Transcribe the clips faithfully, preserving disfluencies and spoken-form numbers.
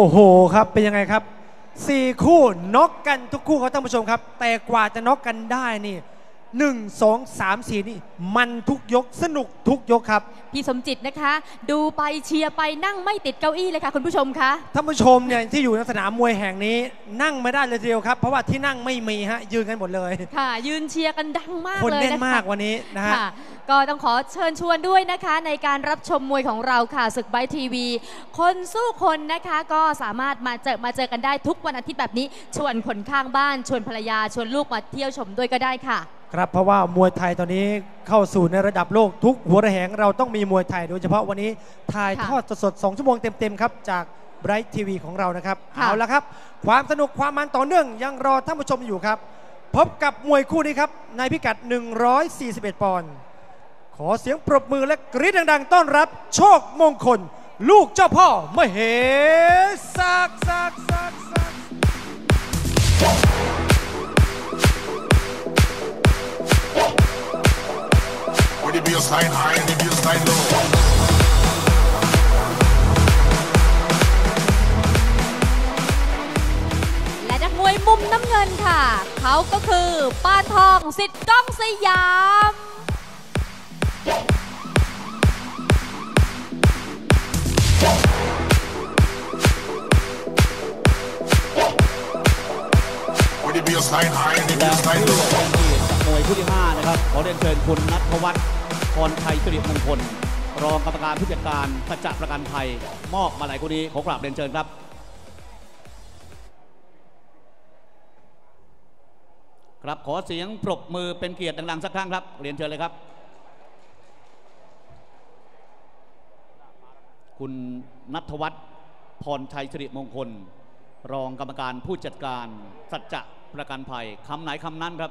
โหครับเป็นยังไงครับสี่คู่น็อกกันทุกคู่ครับท่านผู้ชมครับแต่กว่าจะน็อกกันได้นี่หนึ่ง สอง สาม สี่นี่มันทุกยกสนุกทุกยกครับพี่สมจิตนะคะดูไปเชียร์ไปนั่งไม่ติดเก้าอี้เลยค่ะคุณผู้ชมคะท่านผู้ชมเนี่ยที่อยู่ในสนามมวยแห่งนี้นั่งไม่ได้เลยทีเดียวครับเพราะว่าที่นั่งไม่มีฮะยืนกันหมดเลยค่ะยืนเชียร์กันดังมากเลยคนแน่นมากวันนี้นะฮะก็ต้องขอเชิญชวนด้วยนะคะในการรับชมมวยของเราค่ะศึกไบทีวีคนสู้คนนะคะก็สามารถมาเจอมาเจอกันได้ทุกวันอาทิตย์แบบนี้ชวนคนข้างบ้านชวนภรรยาชวนลูกมาเที่ยวชมด้วยก็ได้ค่ะครับเพราะว่ามวยไทยตอนนี้เข้าสู่ในระดับโลกทุกหัวระแหงเราต้องมีมวยไทยโดยเฉพาะวันนี้ถ่ายทอดสดๆสองชั่วโมงเต็มๆครับจากไบรท์ทีวีของเรานะครับเอาละครับความสนุกความมันต่อเนื่องยังรอท่านผู้ชมอยู่ครับพบกับมวยคู่นี้ครับในพิกัดหนึ่งร้อยสี่สิบเอ็ดปอนด์ขอเสียงปรบมือและกรี๊ดดังๆต้อนรับโชคมงคลลูกเจ้าพ่อมเหสักสักสักสัก The baseline high and the baseline low และนักมวยมุมน้ำเงินค่ะเขาก็คือปานทองสิทธิ์ก้องสยาม The baseline high and the baseline low มวยคู่ที่ห้านะครับขอเรียนเชิญคุณณัฐวัฒน์พรชัยสิริมงคลรองกรรมการผู้จัดการสัจจะประกันภัยมอบมาลัยคู่นี้ขอกราบเรียนเชิญครับครับขอเสียงปรบมือเป็นเกียรติดังๆสักครั้งครับเรียนเชิญเลยครับคุณณัฐวัฒน์พรชัยสิริมงคลรองกรรมการผู้จัดการสัจจะประกันภัยคำไหนคำนั้นครับ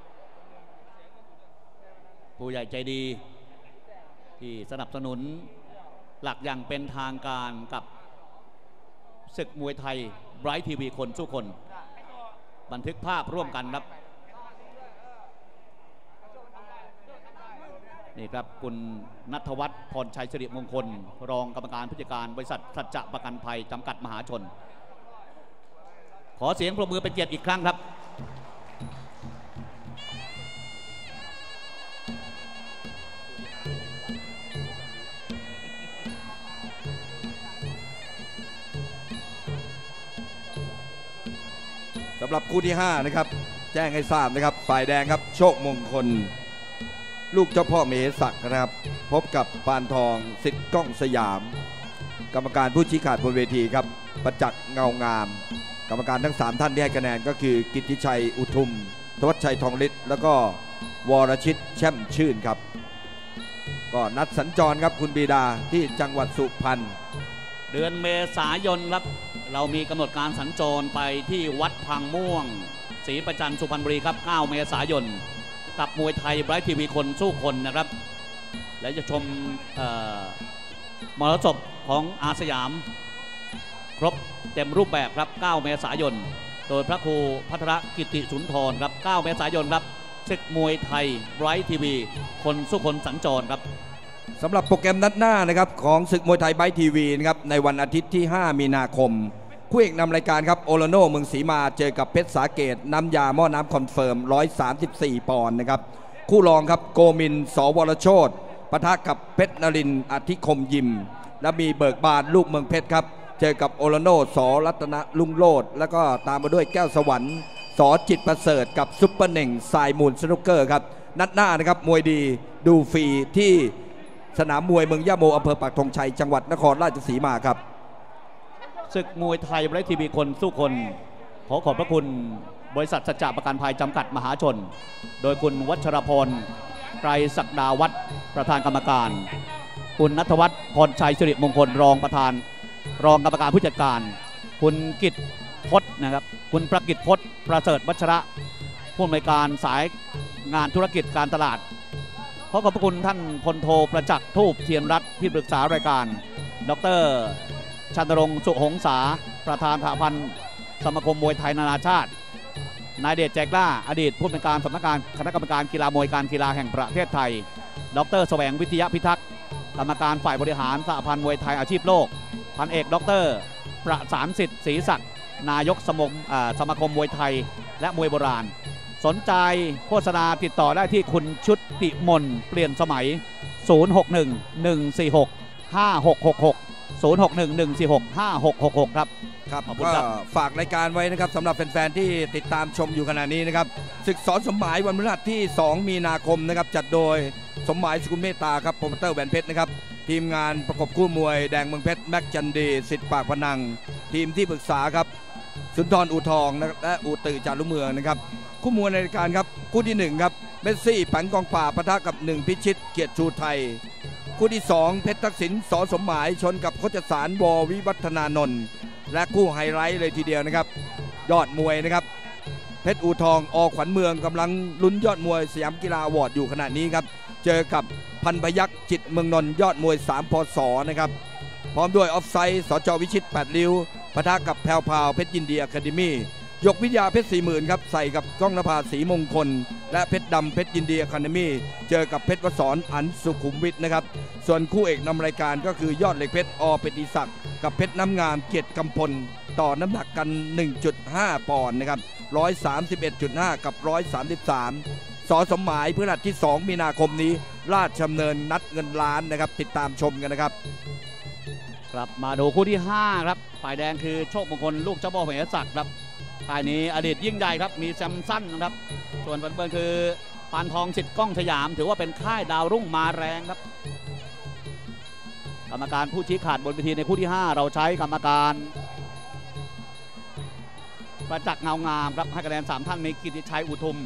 ผู้ใหญ่ใจดีที่สนับสนุนหลักอย่างเป็นทางการกับศึกมวยไทยไบรท์ทีวีคนสู้คนบันทึกภาพร่วมกันครับนี่ครับคุณณัฐวัฒน์พรชัยสิริมงคลรองกรรมการผู้จัดการบริษัทสัจจะประกันภัยจำกัดมหาชนขอเสียงปรบมือเป็นเกียรติอีกครั้งครับสำหรับคู่ที่ห้านะครับแจ้งให้ทราบนะครับฝ่ายแดงครับโชคมงคลลูกเจ้าพ่อมเหสักนะครับพบกับปานทองสิทธิ์ก้องสยามกรรมการผู้ชี้ขาดบนเวทีครับประจักษ์เงางามกรรมการทั้งสามท่านที่ให้คะแนนก็คือกิตติชัยอุทุมธวัชชัยทองฤทธิ์แล้วก็วรชิตแช่มชื่นครับก็นัดสัญจรครับคุณบีดาที่จังหวัดสุพรรณเดือนเมษายนครับเรามีกำหนดการสัญจรไปที่วัดพังม่วงศรีประจันสุพรรณบุรีครับเก้าเมษายนกับมวยไทยไบรท์ทีวีคนสู้คนนะครับและจะชมมรสพของอาสยามครบเต็มรูปแบบครับเก้าเมษายนโดยพระครูพัทรกิติสุนทรครับเก้าเมษายนครับศึกมวยไทยไบรท์ทีวีคนสู้คนสัญจรครับสำหรับโปรแกรมนัดหน้านะครับของศึกมวยไทยไบรท์ทีวีนะครับในวันอาทิตย์ที่ห้ามีนาคมคู่เอกนำรายการครับโอโลโนเมืองศรีมาเจอกับเพชรสาเกตน้ำยาหม้อน้ำคอนเฟิร์มหนึ่งร้อยสามสิบสี่ปอนด์นะครับคู่รองครับโกมินสวรโชตปะทะกับเพชรนรินทร์อธิคมยิมและมีเบิกบานลูกเมืองเพชรครับเจอกับโอโลโนสรัตนลุงโลดแล้วก็ตามมาด้วยแก้วสวรรค์สจิตประเสริฐกับซุปเปอร์เน่งสายมูลสนุกเกอร์ครับนัดหน้านะครับมวยดีดูฟรีที่สนามมวยเมืองย่าโมอำเภอปักธงชัยจังหวัดนครราชสีมาครับศึกมวยไทยไบรท์ทีวีคนสู้คนขอขอบพระคุณบริษัทสัจจะประกันภัยจำกัดมหาชนโดยคุณวัชรพรไกรศักดาวัฒน์ประธานกรรมการคุณณัฐวัฒน์พรชัยสิริมงคลรองประธานรองกรรมการผู้จัดการคุณกิตพจน์นะครับคุณประกิตพจน์ประเสริฐวัชระผู้อำนวยการสายงานธุรกิจการตลาดขอขอบพระคุณท่านพลโทประจักษ์ทูปเทียนรัตน์ที่ปรึกษารายการดร.ชันรงค์สุหงษาประธานสหพันธ์สมาคมมวยไทยนานาชาตินายเดชแจกล้าอดีตผู้อำนวยการสำนักงานคณะกรรมการกีฬามวยการกีฬาแห่งประเทศไทยดร.แสวงวิทยาพิทักษ์กรรมการฝ่ายบริหารสหพันธ์มวยไทยอาชีพโลกพันเอกดร. ประสานสิทธิ์ศรีศักดิ์นายกสมสมาคมมวยไทยและมวยโบราณสนใจโฆษณาติดต่อได้ที่คุณชุติมนเปลี่ยนสมัย ศูนย์ หก หนึ่ง หนึ่ง สี่ หก ห้า หก หก หก ศูนย์ หก หนึ่ง หนึ่ง สี่ หก ห้า หก หก หก ครับครับขอบคุณก็ครับฝากรายการไว้นะครับสำหรับแฟนๆที่ติดตามชมอยู่ขณะนี้นะครับศึกสอนสมหมายวันพฤหัสที่ สอง มีนาคมนะครับจัดโดยสมหมายสกุลเมตตาครับโปรโมเตอร์แหวนเพชรนะครับทีมงานประกบคู่มวยแดงเมืองเพชรแม็กจันดีสิทธิ์ปากพนังทีมที่ปรึกษาครับสุนทรอูทองและอูตือจารุเมืองนะครับคู่มวยในรายการครับคู่ที่หนึ่งครับเมสซี่ปังกองป่าปะทะกับหนึ่งพิชิตเกียรติชูไทยคู่ที่สองเพชรทักษิณสอสมหมายชนกับโคจสารววิวัฒนานนท์และคู่ไฮไลท์เลยทีเดียวนะครับยอดมวยนะครับเพชรอูทองอขวัญเมืองกำลังลุ้นยอดมวยสยามกีฬาอวอร์ดอยู่ขณะนี้ครับเจอกับพันพยัคฆ์จิตเมืองนนท์ยอดมวยสามพศนะครับพร้อมด้วยออฟไซด์สจวิชิตแปดริ้วปะทะกับแพรวพาวเพชรยินดีอะคาเดมี่ยกวิทยาเพชรสี่หมื่นครับใส่กับก้องนภาศรีมงคลและเพชรดำเพชรยินดีอะคาเดมี่เจอกับเพชรวสรอันสุขุมวิทนะครับส่วนคู่เอกนำรายการก็คือยอดเหล็กเพชรอเป็ดอิศักดิ์กับเพชรน้ำงามเกียรติกำพลต่อน้ำหนักกัน หนึ่งจุดห้า ปอนด์นะครับ หนึ่งร้อยสามสิบเอ็ดจุดห้า กับ หนึ่งร้อยสามสิบสาม สอสมหมายพฤหัสที่ สอง มีนาคมนี้ราชดำเนินนัดเงินล้านนะครับติดตามชมกันนะครับครับมาดูคู่ที่ห้าครับฝ่ายแดงคือโชคมงคลลูกเจ้าพ่อเหศักดิ์ครับฝ่ายนี้อดีตยิ่งใหญ่ครับมีแซมสั้นนะครับส่วนฝ่ายเบิร์นคือปานทองสิทธิ์ก้องสยามถือว่าเป็นค่ายดาวรุ่งมาแรงครับกรรมการผู้ชี้ขาดบนเวทีในคู่ที่ห้าเราใช้กรรมการประจักษ์เงางามครับให้คะแนนสามท่านมีกิติชัยอุทุม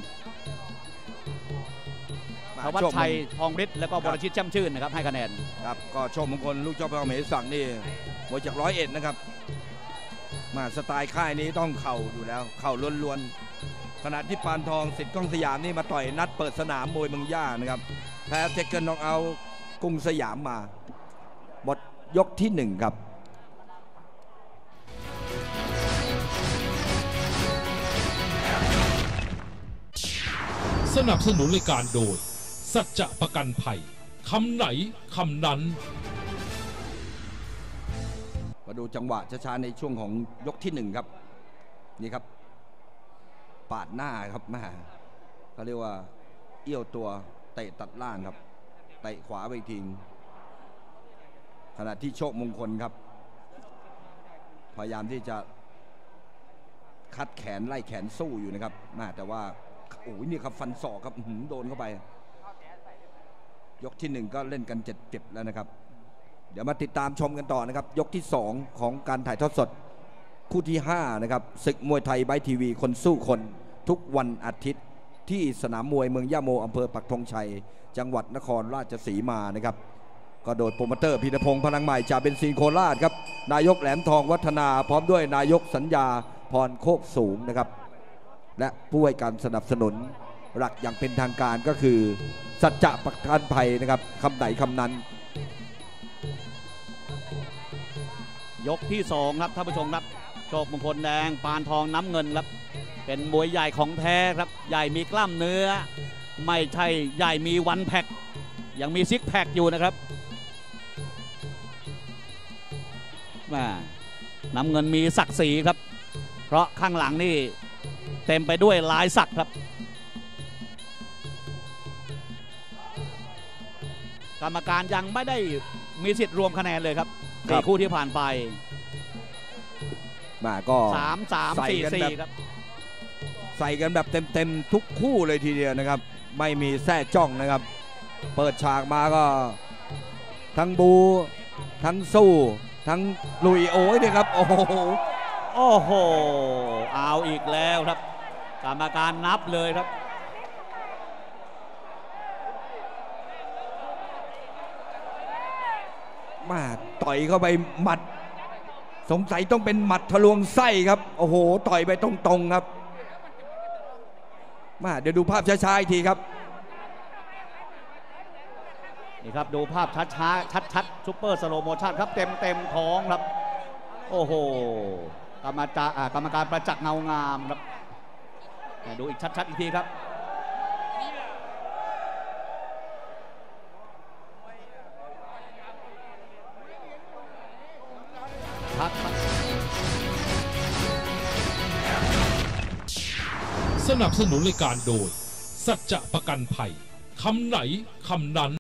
ธวัชชัยทองฤทธิ์แล้วก็บรชิตแจ่มชื่นนะครับให้คะแนนครับก็โชคมงคลลูกเจ้าพ่อเหศักดิ์นี่มวยจากร้อยเอ็ดนะครับมาสไตล์ค่ายนี้ต้องเข่าอยู่แล้วเข่าล้วนๆขณะที่ปานทองสิทธิ์ก้องสยามนี่มาต่อยนัดเปิดสนามมวยเมืองย่านะครับแพ้เทคเกิลน็อกเอาท์กรุงสยามมาหมดยกที่หนึ่งครับสนับสนุนรายการโดยสัจจะประกันภัยคำไหนคำนั้นมาดูจังหวะช้าๆในช่วงของยกที่หนึ่งครับนี่ครับปาดหน้าครับแม่เขาเรียกว่าเอี้ยวตัวเตะตัดล่างครับเตะขวาไปทิ้งขณะที่โชคมงคลครับพยายามที่จะคัดแขนไล่แขนสู้อยู่นะครับแม่แต่ว่าโอ้ยนี่ครับฟันศอกครับโดนเข้าไปยกที่หนึ่งก็เล่นกันเจ็บๆแล้วนะครับเดี๋ยวมาติดตามชมกันต่อนะครับยกที่สองของการถ่ายทอดสดคู่ที่ห้านะครับศึกมวยไทยไบทีวีคนสู้คนทุกวันอาทิตย์ที่สนามมวยเมืองย่าโมอำเภอปักธงชัยจังหวัดนครราชสีมานะครับก็โดยโปรโมเตอร์พีรพงษ์พลังใหม่จากเบนซินโคราชครับนายกแหลมทองวัฒนาพร้อมด้วยนายกสัญญาพรโคกสูงนะครับและผู้ให้การสนับสนุนหลักอย่างเป็นทางการก็คือสัจจะประกันภัยนะครับคำไหนคำนั้นยกที่สองครับท่านผู้ชมครับโชคมงคลแดงปานทองน้ำเงินครับเป็นมวยใหญ่ของแท้ครับใหญ่มีกล้ามเนื้อไม่ใช่ใหญ่มีวันแพ็คยังมีซิกแพคอยู่นะครับแม่น้ำเงินมีศักดิ์ศรีครับเพราะข้างหลังนี่เต็มไปด้วยลายสักครับกรรมการยังไม่ได้มีสิทธิ์รวมคะแนนเลยครับสี่คู่ที่ผ่านไปมาก็สาม สาม สี่ สี่ครับใส่กันแบบเต็มๆทุกคู่เลยทีเดียวนะครับไม่มีแท้จ้องนะครับเปิดฉากมาก็ทั้งบูทั้งสู้ทั้งลุยโอ้ยเนี่ยครับโอ้โหโอ้โหเอาอีกแล้วครับกรรมการนับเลยครับมาต่อยเข้าไปหมัดสงสัยต้องเป็นหมัดทะลวงไส้ครับโอ้โหต่อยไปตรงๆครับมาเดี๋ยวดูภาพช้าๆอีกทีครับนี่ครับดูภาพช้าๆชัดๆซุปเปอร์สโลโมชั่นครับเต็มเต็มท้องครับโอ้โหกรรมการกรรมการประจักษ์เงางามครับดูอีกชัดๆอีกทีครับพักสนับสนุนรายการโดยสัจจะประกันภัยคำไหนคำนั้น